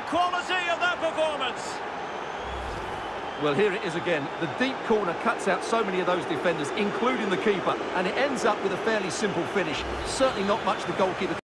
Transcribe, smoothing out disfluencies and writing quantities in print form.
quality of that performance. Well, here it is again. The deep corner cuts out so many of those defenders, including the keeper, and it ends up with a fairly simple finish. Certainly not much the goalkeeper